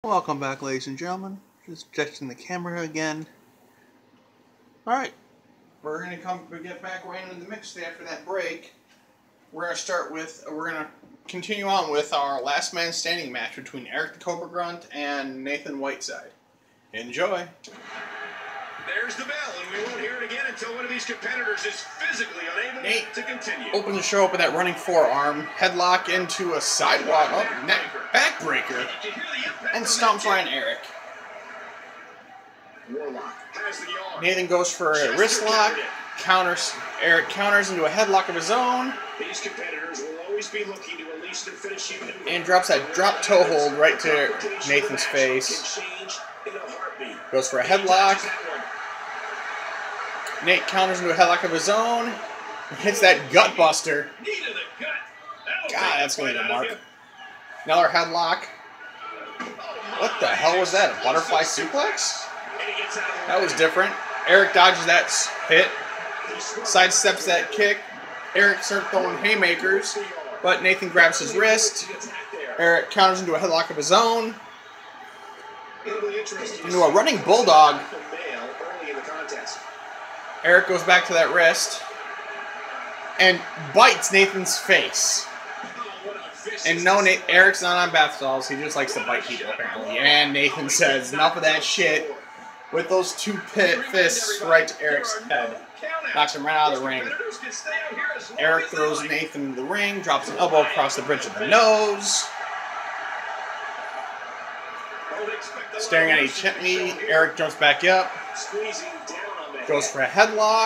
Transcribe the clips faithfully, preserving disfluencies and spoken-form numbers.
Welcome back, ladies and gentlemen. Just adjusting the camera again. Alright, we're going to come get back right into the mix after that break. We're going to start with, we're going to continue on with our last man standing match between Eric the Cobra Grunt and Nathan Whiteside. Enjoy! There's the bell, and we won't hear it again until one of these competitors is physically unable Nate to continue. Opens the show up with that running forearm, headlock into a sidewalk, oh, neck backbreaker, and stomps right on Eric. Warlock has the arm. Nathan goes for a wrist lock, counters, Eric counters into a headlock of his own, These competitors will always be looking to release their finishing move. and drops that drop toe hold right to Nathan's face. Goes for a headlock. Nate counters into a headlock of his own. Hits that gut buster. God, that's going to be a mark. Another headlock. What the hell was that? A butterfly suplex? That was different. Eric dodges that hit. Sidesteps that kick. Eric starts throwing haymakers. But Nathan grabs his wrist. Eric counters into a headlock of his own. Into a running bulldog. Eric goes back to that wrist and bites Nathan's face. And no, Nate, Eric's not on bath salts. He just likes to bite people, apparently. And Nathan says, enough of that shit, with those two pit fists right to Eric's head. Knocks him right out of the ring. Eric throws Nathan into the ring, drops an elbow across the bridge of the nose. Staring at each me, Eric jumps back up. Goes for a headlock.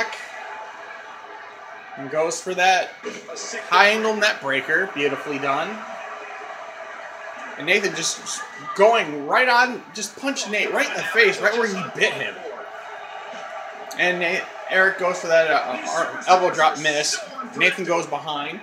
And goes for that high angle net breaker. Beautifully done. And Nathan just going right on, just punched Nate right in the face, right where he bit him. And Nate, Eric goes for that uh, elbow drop miss. Nathan goes behind.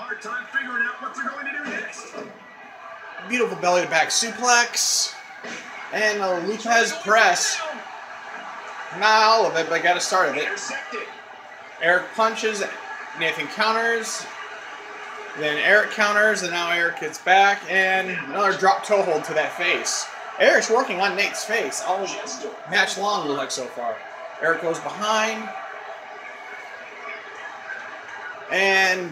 Beautiful belly to back suplex. And a Lopez press. Not all of it, but I got to start of it. Eric punches, Nathan counters, then Eric counters, and now Eric gets back, and another drop toe hold to that face. Eric's working on Nate's face all match long, looks like so far. Eric goes behind, and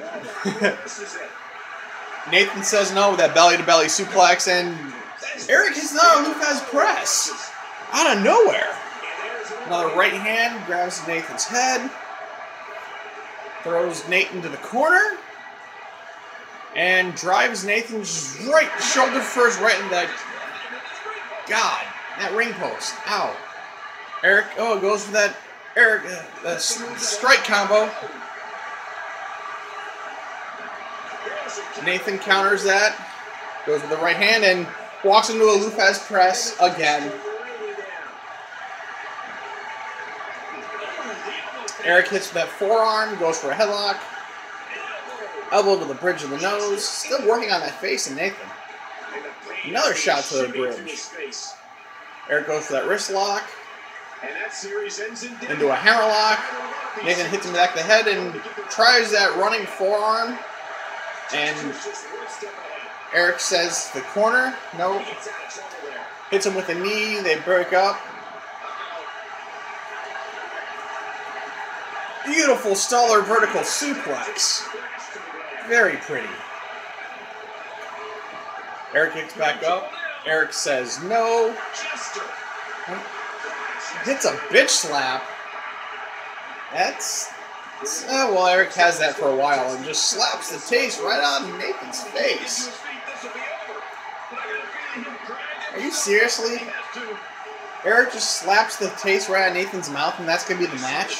Nathan says no with that belly-to-belly suplex, and Eric hits another Lopez press out of nowhere. Another right hand grabs Nathan's head, throws Nate into the corner, and drives Nathan's right shoulder first right in that, God, that ring post. Ow. Eric, oh, goes for that Eric uh, uh, strike combo. Nathan counters that, goes with the right hand, and walks into a Lopez press again. Eric hits that forearm, goes for a headlock. Elbow to the bridge of the nose. Still working on that face of Nathan. Another shot to the bridge. Eric goes for that wrist lock. Into a hammerlock. Nathan hits him back to the head and tries that running forearm. And Eric says the corner. No. Hits him with a knee. They break up. Beautiful stellar vertical suplex. Very pretty. Eric kicks back up. Eric says no. Hits a bitch slap. That's... Uh, well, Eric has that for a while and just slaps the taste right on Nathan's face. Are you seriously? Eric just slaps the taste right on Nathan's mouth and that's going to be the match?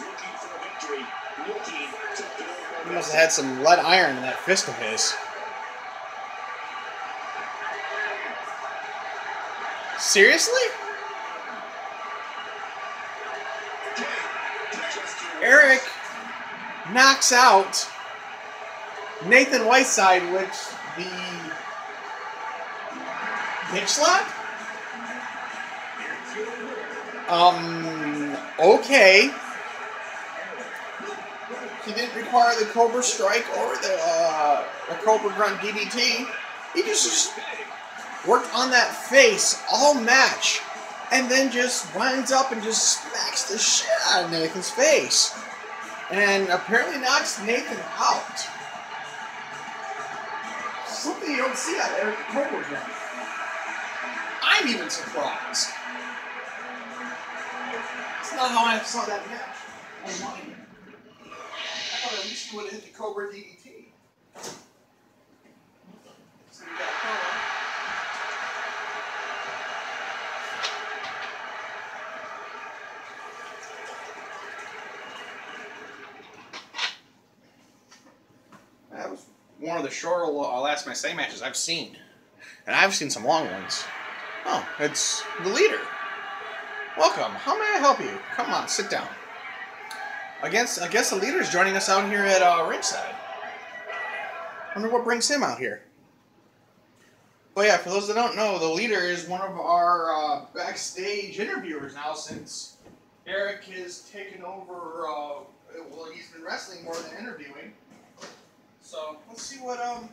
He must have had some lead iron in that fist of his. Seriously? Eric knocks out Nathan Whiteside with the bitch slap? Um, okay. He didn't require the Cobra Strike or the, uh, the Cobra Grunt D D T. He just worked on that face all match, and then just winds up and just smacks the shit out of Nathan's face. And apparently knocks Nathan out. Something you don't see out of Eric Cobra again. I'm even surprised. That's not how I saw that match online. I thought at least you would have hit the Cobra D D T. So we got a promo. That was one of the shorter uh, Last Man Standing matches I've seen. And I've seen some long ones. Oh, it's the leader. Welcome. How may I help you? Come on, sit down. I guess, I guess the leader's joining us out here at uh, ringside. Wonder what brings him out here. But yeah, for those that don't know, the leader is one of our uh, backstage interviewers now since Eric has taken over, uh, well, he's been wrestling more than interviewing. So, let's see what um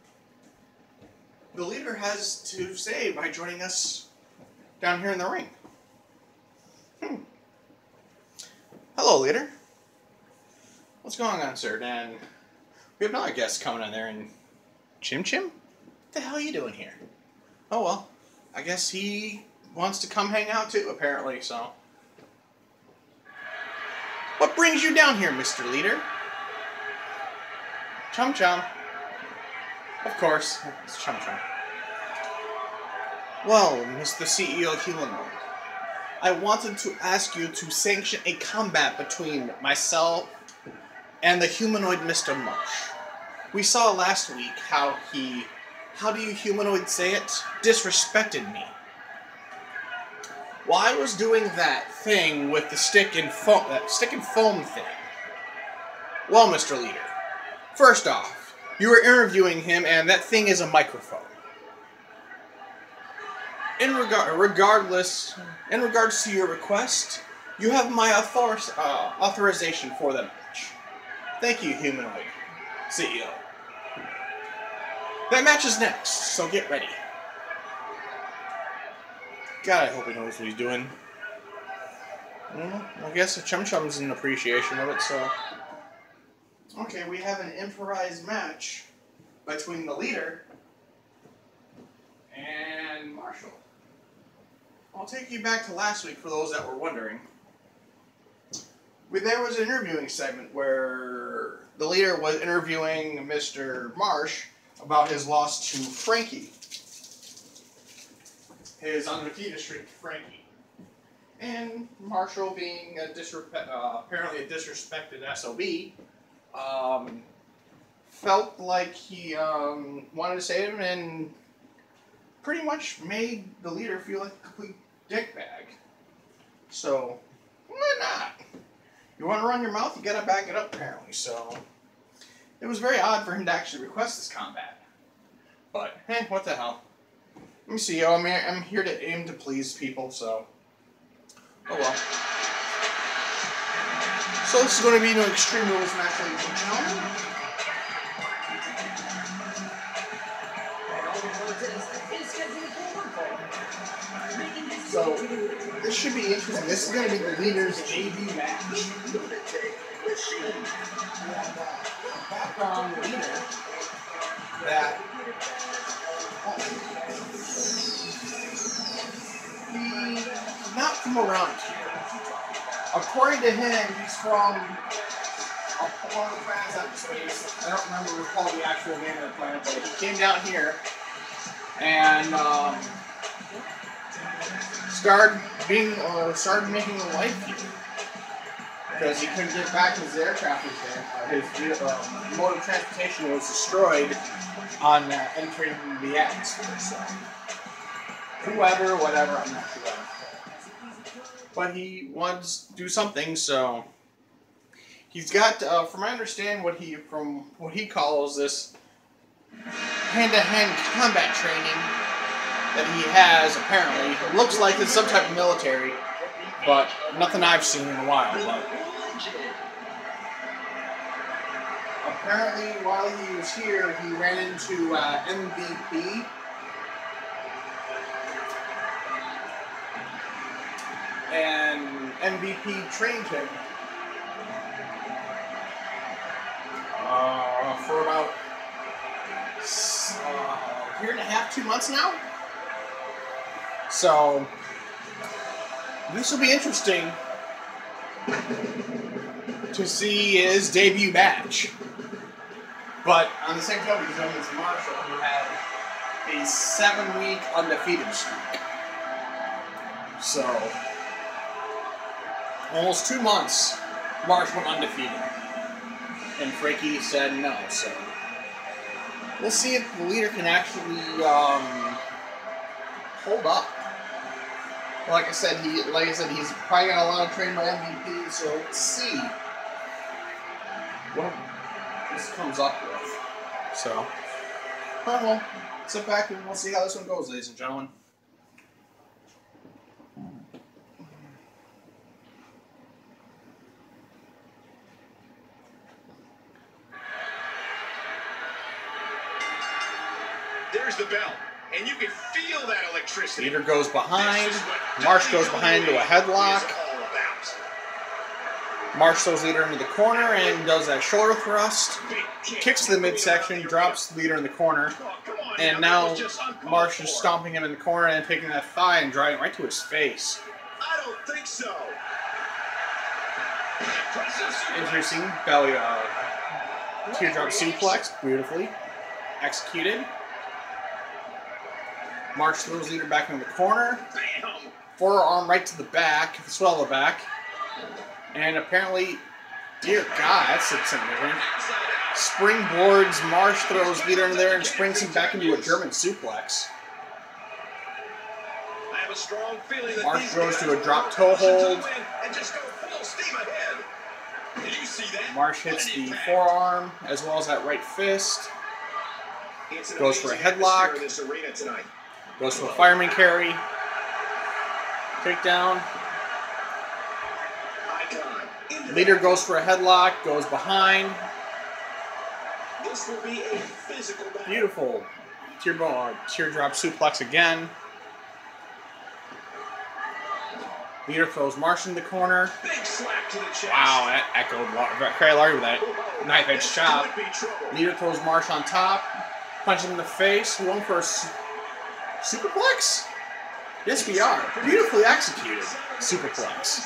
the leader has to say by joining us down here in the ring. Hmm. Hello, leader. What's going on, sir? And we have another guest coming in there, and Chim Chim? What the hell are you doing here? Oh, well, I guess he wants to come hang out too, apparently, so. What brings you down here, Mister Leader? Chum Chum. Of course, it's Chum Chum. Well, Mister C E O Humanoid, I wanted to ask you to sanction a combat between myself and the humanoid Mister Marsh. We saw last week how he, how do you humanoid say it, disrespected me. Well, I was doing that thing with the stick and foam, that stick and foam thing. Well, Mister Leader, first off, you were interviewing him, and that thing is a microphone. In regard, regardless, in regards to your request, you have my author uh, authorization for the match. Thank you, humanoid C E O. That match is next, so get ready. God, I hope he knows what he's doing. Well, I guess the Chum Chum's in appreciation of it, so. Okay, we have an improvised match between the leader and Marshall. I'll take you back to last week for those that were wondering. There was an interviewing segment where the leader was interviewing Mister Marsh about his loss to Frankie. His undefeated streak to Frankie. And Marshall, being a disrespect, uh, apparently a disrespected S O B, um, felt like he um, wanted to save him and pretty much made the leader feel like a complete dickbag. So, why not? You want to run your mouth, you gotta back it up, apparently. So, it was very odd for him to actually request this combat. But, hey, what the hell? Let me see, yo, I'm, I'm here to aim to please people, so. Oh well. So, this is going to be no Extreme Rules match, ladies and gentlemen. So, this should be interesting. This is going to be the leader's debut match. Back on the leader that he's not from around here. According to him, he's from a former planet out in space. I don't remember recall the actual name of the planet, but he came down here and um, started being, uh, started making a life here because he couldn't get back his aircraft was there. Uh, his uh, mode of transportation was destroyed on uh, entering the atmosphere. So whoever, whatever, I'm not sure. But he wants to do something, so he's got, uh, from my understanding, what he from what he calls this hand-to-hand combat training that he has. Apparently, it looks like it's some type of military, but nothing I've seen in a while. But apparently, while he was here, he ran into uh, M V P, M V P trained him uh, for about uh, a year and a half, two months now. So this will be interesting to see his debut match. But on the same token, he's going against Marshall, who had a seven-week undefeated streak. So, almost two months, Marsh went undefeated. And Frankie said no, so we'll see if the leader can actually um, hold up. Like I said, he like I said, he's probably got a lot of training by M V P, so let's see what this comes up with. So, well, we'll sit back and we'll see how this one goes, ladies and gentlemen. There's the bell, and you can feel that electricity. Leader goes behind. Marsh goes behind to a headlock. Marsh throws Leader into the corner and does that shoulder thrust. Kicks to the midsection, drops Leader in the corner. And now Marsh is stomping him in the corner and taking that thigh and driving right to his face. I don't think so. Interesting belly uh, teardrop suplex, beautifully executed. Marsh throws Leader back into the corner. Forearm right to the back, the swell of the back. And apparently, dear God, that's intimidating. Springboards, Marsh throws Leader in there and springs him back into a German suplex. I have a strong feeling that Marsh goes to a drop toe hold. And just go full steam ahead. Did you see that? Marsh hits the forearm as well as that right fist. Goes for a headlock. Goes for a fireman carry. Takedown. Leader goes for a headlock, goes behind. This will be a physical battle. Beautiful. Teardrop, teardrop suplex again. Leader throws Marsh in the corner. Big slap to the chest. Wow, that echoed Craig Larry with that knife edge chop. Leader throws Marsh on top. Punches him in the face. Going for a su superplex? Yes, we are. Beautifully executed. Superplex.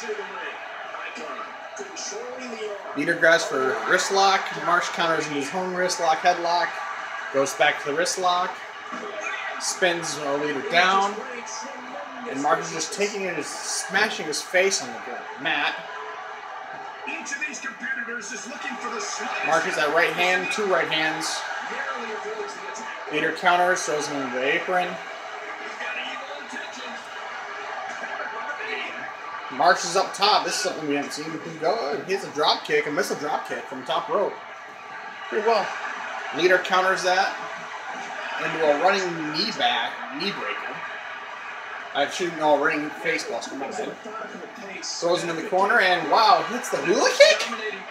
Leader grabs for wrist lock. Marsh counters in his own wrist lock, headlock. Goes back to the wrist lock. Spins uh, Leader down. And Marsh is just taking it and smashing his face on the mat. Each of these competitors is looking for the slightest. Marsh hits that right hand, two right hands. Leader counters, throws him into the apron. Marsh is up top. This is something we haven't seen him go. He hits a drop kick, a missile drop kick from top rope. Pretty well. Leader counters that into a running knee back, knee breaker. I should know, running face buster, my bad. Throws him in the corner and wow, hits the hula kick.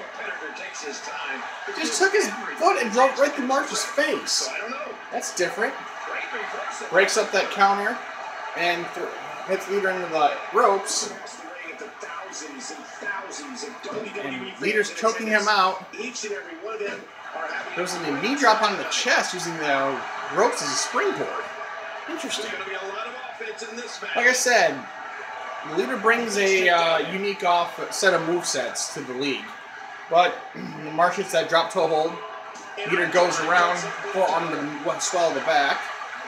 Just took his foot and drove right through Marsh's face. That's different. Breaks up that counter and hits Leader into the ropes. And Leader's choking him out. There's a knee drop on the chest using the ropes as a springboard. Interesting. Like I said, the Leader brings a uh, unique off set of movesets to the league. But Marsh hits that drop toe hold. Leader goes around, forearm to the swell of the back.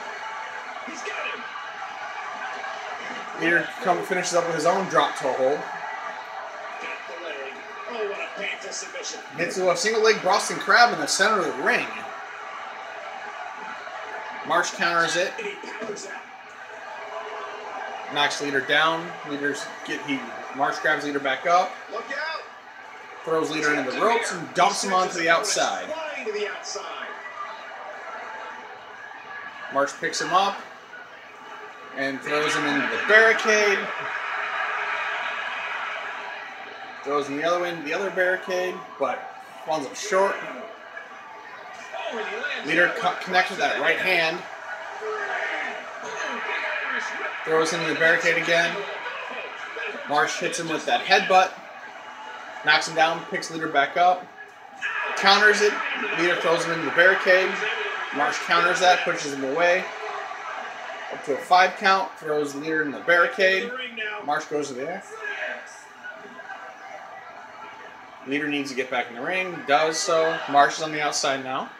Leader come finishes up with his own drop toe hold. Hits a single leg Boston Crab in the center of the ring. Marsh counters it. Knocks Leader down. Leader's get he Marsh grabs Leader back up. Throws Leader into the ropes and dumps him onto the outside. Marsh picks him up and throws him into the barricade. Throws him the other way into the other barricade, but falls up short. Leader connects with that right hand. Throws him in the barricade again. Marsh hits him with that headbutt, knocks him down, picks Liter back up, counters it. Liter throws him into the barricade. Marsh counters that, pushes him away. Up to a five count, throws Liter in the barricade. Marsh goes to there. Liter needs to get back in the ring, does so. Marsh is on the outside now.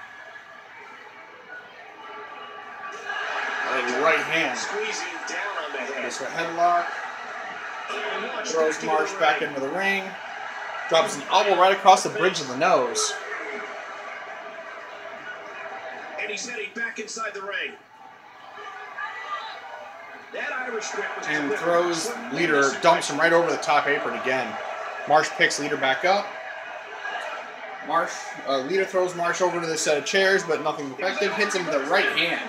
A right hand. Goes for a headlock. Throws Marsh back into the ring. Drops an elbow right across the bridge of the nose. And he's heading back inside the ring. That Irish whip was and throws Liter, dumps him right over the top apron again. Marsh picks Liter back up. Marsh, uh, Liter throws Marsh over to the set of chairs, but nothing effective. Hits him with the right hand.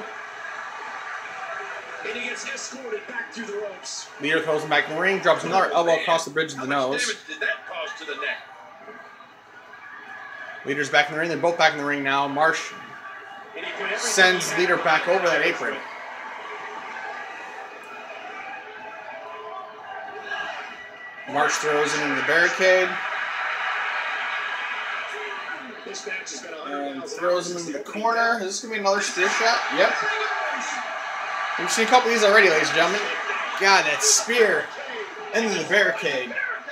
And he gets escorted back through the ropes. Liter throws him back in the ring, drops another elbow across the bridge of the nose. How much damage did that cause to the neck? Liter's back in the ring. They're both back in the ring now. Marsh sends Liter back over that apron. Marsh throws him into the barricade. And throws him into the corner. Is this going to be another spear shot? Yep. We've seen a couple of these already, ladies and gentlemen. God, that spear into the barricade.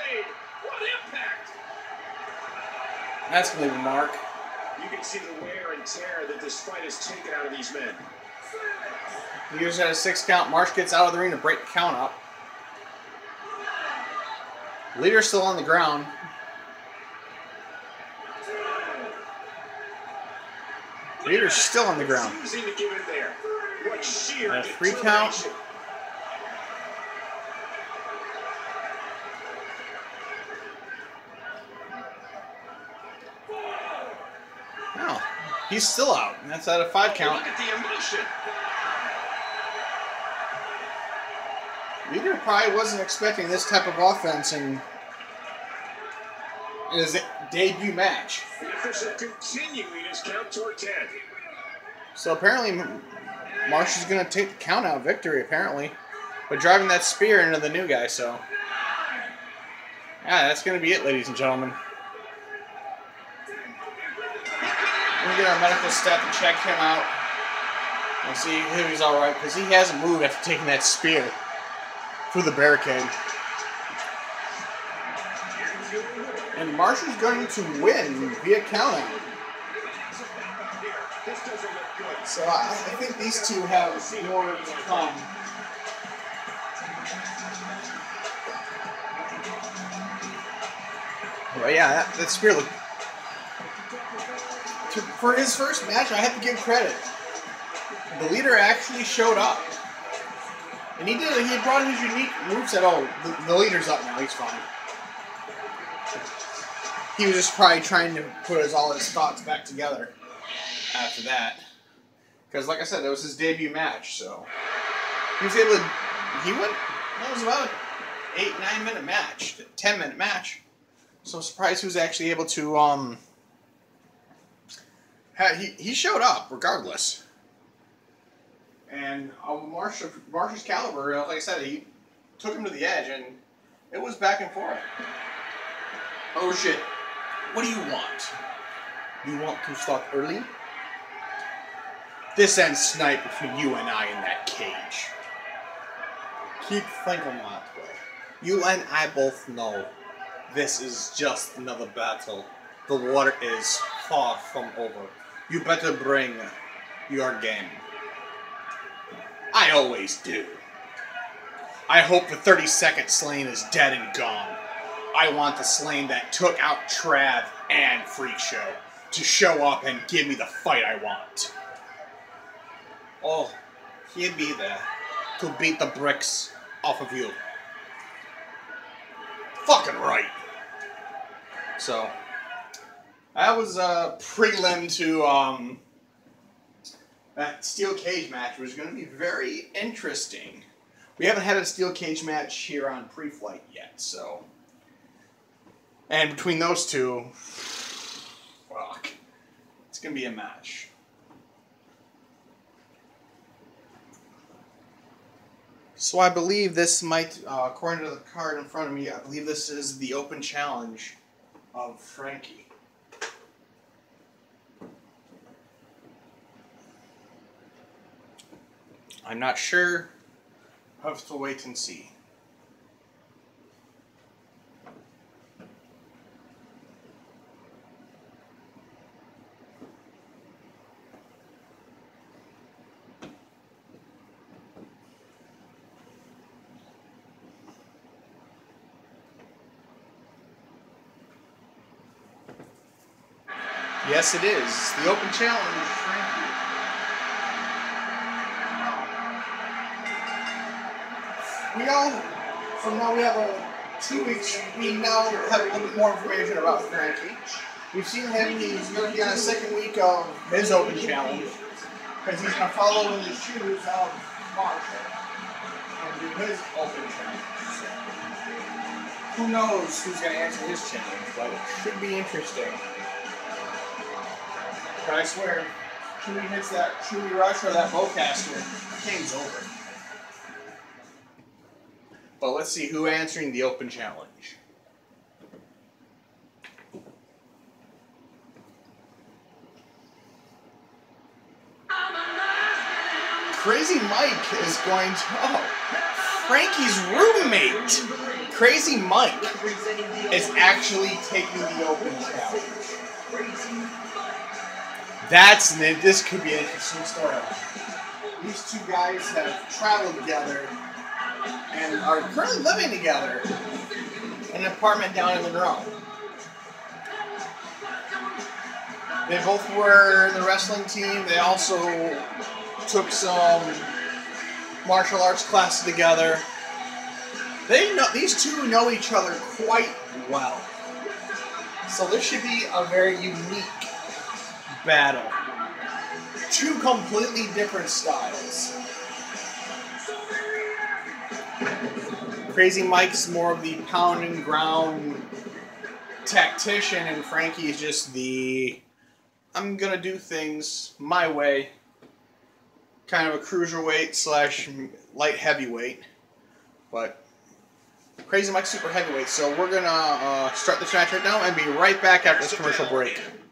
That's going to leave a mark. You can see the wear and tear that this fight has taken out of these men. Liter's at a six count. Marsh gets out of the ring to break the count up. Liter's still on the ground. Liter's still on the ground. And a three count. No, he's still out. And that's at a five count. Look at the emotion. Liter probably wasn't expecting this type of offense in, in his debut match. The official continuing his count toward ten. So apparently Marsh is going to take the count out victory, apparently. But driving that spear into the new guy, so. Yeah, that's going to be it, ladies and gentlemen. We're going to get our medical staff to check him out and see if he's alright, because he hasn't moved after taking that spear through the barricade. And Marsh is going to win via countout. So I, I think these two have more to come. But yeah, that, that spear looked... To, for his first match, I have to give credit. The leader actually showed up. And he did. He brought his unique moveset. Oh, the, the leader's up now. He's fine. He was just probably trying to put his, all his thoughts back together after that. Because, like I said, that was his debut match. So he was able to. He went. That was about an eight, nine minute match, ten minute match. So I'm surprised he was actually able to. Um. Have, he he showed up regardless. And uh, Marsh, Marsh's caliber, like I said, he took him to the edge, and it was back and forth. Oh shit. What do you want? You want to start early? This ends tonight between you and I in that cage. Keep thinking that way. You and I both know this is just another battle. The war is far from over. You better bring your game. I always do. I hope the thirty-second Slane is dead and gone. I want the Slane that took out Trav and Freak Show to show up and give me the fight I want. Oh, he'd be there to beat the bricks off of you. Fucking right. So, that was a prelim to, um... that steel cage match was going to be very interesting. We haven't had a steel cage match here on Pre-Flight yet, so... And between those two... Fuck. It's going to be a match. So I believe this might, uh, according to the card in front of me, I believe this is the open challenge of Frankie. I'm not sure. I'll have to wait and see. Yes, it is. The open challenge, Frankie. We all, from now we have a two weeks, we now have a little bit more information about Frankie. We've seen him, he's going to be on a second week of his open challenge, because he's going to follow in the shoes of Marshall and do his open challenge. Who knows who's going to answer his challenge, but it should be interesting. But I swear, Chewy hits that Chewy Rush or that Bowcaster, the game's over. But let's see who answering the open challenge. Crazy Mike is going to... Oh, Frankie's roommate, Crazy Mike, is actually taking the open challenge. That's this could be an interesting story. These two guys have traveled together and are currently living together in an apartment down in Monroe. They both were in the wrestling team. They also took some martial arts classes together. They know these two know each other quite well. So this should be a very unique battle. Two completely different styles. Crazy Mike's more of the pound and ground tactician, and Frankie is just the I'm gonna do things my way, kind of a cruiserweight slash light heavyweight. But Crazy Mike's super heavyweight, so we're gonna uh, start this match right now and be right back after this commercial break.